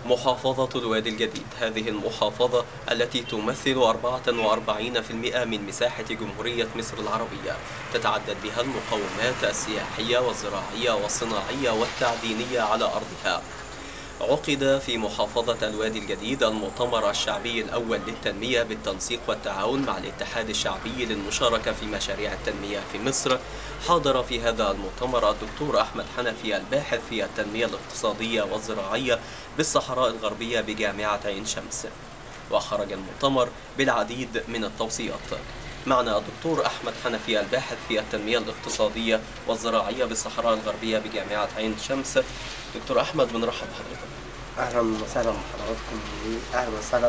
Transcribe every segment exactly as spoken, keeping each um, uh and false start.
محافظة الوادي الجديد، هذه المحافظة التي تمثل أربعة وأربعين بالمئة من مساحة جمهورية مصر العربية، تتعدد بها المقومات السياحية والزراعية والصناعية والتعدينية على أرضها. عقد في محافظة الوادي الجديد المؤتمر الشعبي الأول للتنمية بالتنسيق والتعاون مع الاتحاد الشعبي للمشاركة في مشاريع التنمية في مصر. حاضر في هذا المؤتمر الدكتور أحمد حنفي الباحث في التنمية الاقتصادية والزراعية بالصحراء الغربية بجامعة عين شمس، وخرج المؤتمر بالعديد من التوصيات. معنا الدكتور أحمد حنفي الباحث في التنمية الاقتصادية والزراعية بالصحراء الغربية بجامعة عين شمس. دكتور أحمد، بنرحب بحضرتك. أهلا وسهلا بحضراتكم، وأهلا وسهلا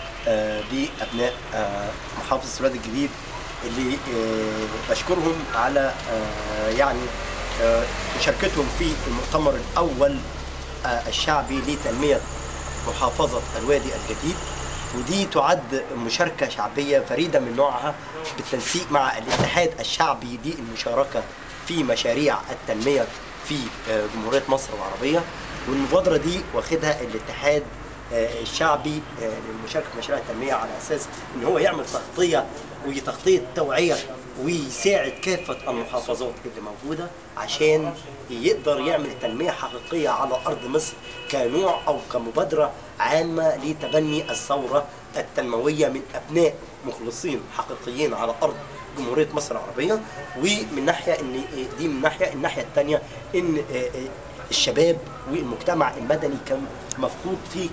بأبناء محافظة الوادي الجديد اللي بشكرهم على يعني مشاركتهم في المؤتمر الأول الشعبي لتنمية محافظة الوادي الجديد، ودي تعد مشاركة شعبية فريدة من نوعها بالتنسيق مع الاتحاد الشعبي للمشاركة في مشاريع التنمية في جمهورية مصر العربية. والمبادرة دي واخدها الاتحاد الشعبي للمشاركة في مشاريع التنمية على أساس إن هو يعمل تغطية وتغطية توعية ويساعد كافة المحافظات اللي موجودة عشان يقدر يعمل تنمية حقيقية على أرض مصر كنوع أو كمبادرة عامة لتبني الثورة التنموية من أبناء مخلصين حقيقيين على أرض جمهورية مصر العربية. ومن ناحية إن دي من ناحية الناحية الثانية إن الشباب والمجتمع المدني كان مفقود في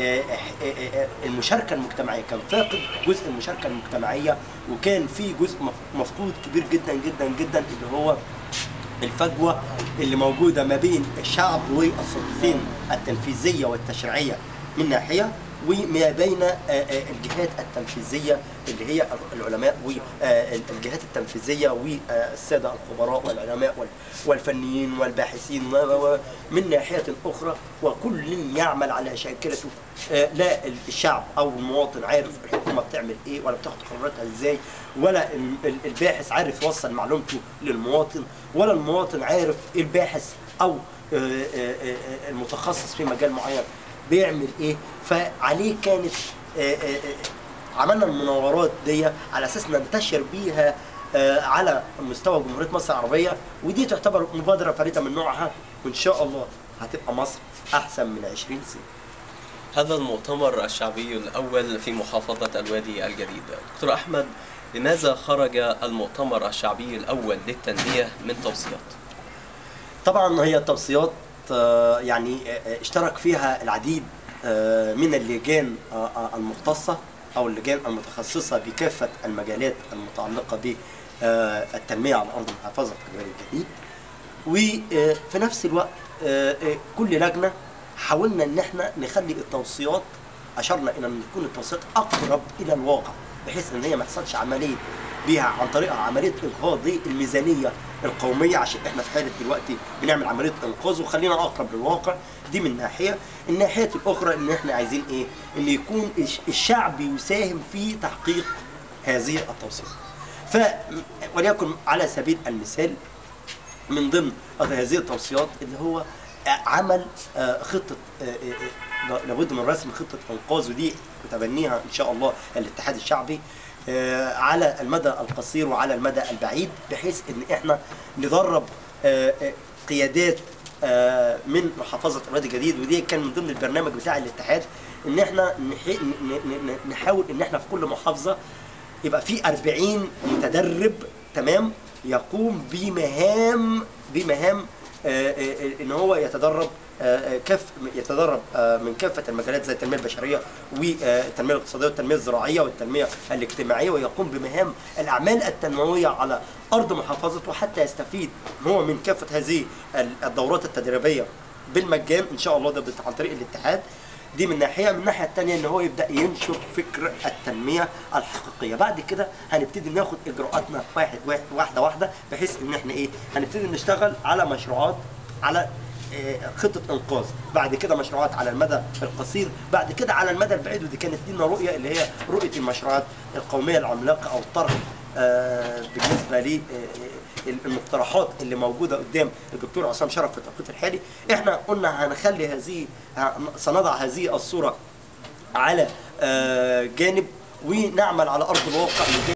المشاركة المجتمعية، كان فاقد جزء المشاركة المجتمعية، وكان في جزء مفقود كبير جدا جدا جدا اللي هو الفجوة اللي موجودة ما بين الشعب والسلطتين التنفيذية والتشريعية من ناحية، وما بين الجهات التنفيذية اللي هي العلماء والجهات التنفيذية والسادة الخبراء والعلماء والفنيين والباحثين من ناحية أخرى، وكل يعمل على شاكلته. لا الشعب أو المواطن عارف الحكومة بتعمل إيه ولا بتاخد قراراتها إزاي، ولا الباحث عارف يوصل معلومته للمواطن، ولا المواطن عارف الباحث أو المتخصص في مجال معين بيعمل ايه. فعليه كانت آآ آآ عملنا المناورات دي على اساس ننتشر بيها على مستوى جمهوريه مصر العربيه، ودي تعتبر مبادره فريده من نوعها، وان شاء الله هتبقى مصر احسن من عشرين سنه. هذا المؤتمر الشعبي الاول في محافظه الوادي الجديد. دكتور احمد، لماذا خرج المؤتمر الشعبي الاول للتنميه من توصيات؟ طبعا هي توصيات يعني اشترك فيها العديد من اللجان المختصة أو اللجان المتخصصة بكافة المجالات المتعلقة بالتنمية على أرض محافظة الوادي الجديد. وفي نفس الوقت كل لجنة حاولنا إن احنا نخلي التوصيات، أشرنا إلى أن تكون التوصيات أقرب إلى الواقع، بحيث إن هي ما تحصلش عملية بيها عن طريقها عمليه انقاذ الميزانيه القوميه، عشان احنا في حاله دلوقتي بنعمل عمليه انقاذ وخلينا اقرب للواقع. دي من ناحيه. الناحيه الاخرى ان احنا عايزين ايه؟ ان يكون الشعب يساهم في تحقيق هذه التوصيات. ف وليكن على سبيل المثال من ضمن هذه التوصيات اللي هو عمل خطه، لابد من رسم خطه انقاذ، ودي متبنيها ان شاء الله الاتحاد الشعبي على المدى القصير وعلى المدى البعيد، بحيث ان احنا ندرب قيادات من محافظه الوادي الجديد. ودي كان من ضمن البرنامج بتاع الاتحاد ان احنا نحاول ان احنا في كل محافظه يبقى في أربعين متدرب تمام يقوم بمهام بمهام ان هو يتدرب كف يتدرب من كافه المجالات زي التنميه البشريه والتنميه الاقتصاديه والتنميه الزراعيه والتنميه الاجتماعيه، ويقوم بمهام الاعمال التنمويه على ارض محافظته حتى يستفيد هو من كافه هذه الدورات التدريبيه بالمجان ان شاء الله، ده عن طريق الاتحاد. دي من ناحيه. من الناحيه الثانيه ان هو يبدا ينشر فكر التنميه الحقيقيه. بعد كده هنبتدي ناخد اجراءاتنا واحد واحد واحده واحده، بحيث ان احنا ايه هنبتدي نشتغل على مشروعات على خطه انقاذ، بعد كده مشروعات على المدى القصير، بعد كده على المدى البعيد. ودي كانت لنا رؤيه اللي هي رؤيه المشروعات القوميه العملاقه او الطرح بالنسبه المقترحات اللي موجوده قدام الدكتور عصام شرف في التوقيت الحالي. احنا قلنا هنخلي هذه سنضع هذه الصوره على جانب ونعمل على ارض الواقع.